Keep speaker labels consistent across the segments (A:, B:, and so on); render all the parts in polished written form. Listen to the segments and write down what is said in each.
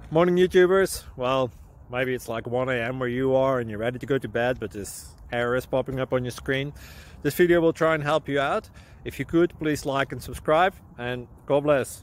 A: Morning YouTubers. Well, maybe it's like 1 a.m. where you are and you're ready to go to bed, but this error is popping up on your screen. This video will try and help you out. If you could, please like and subscribe, and God bless.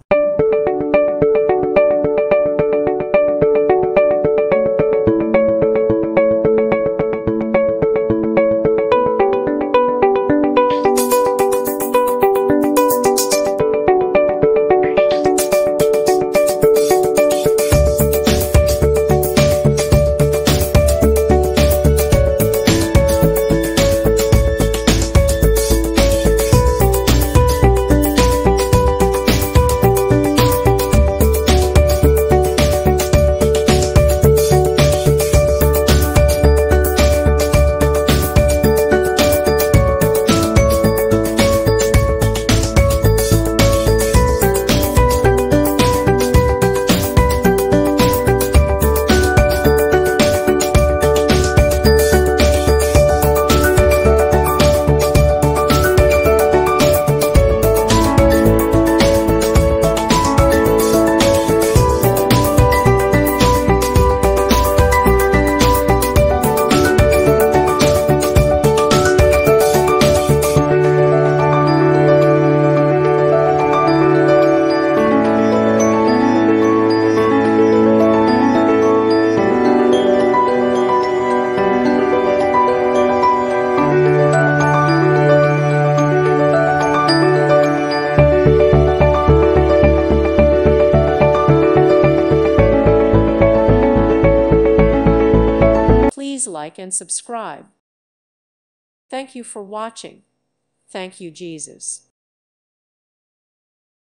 B: Please like and subscribe. Thank you for watching. Thank you, Jesus.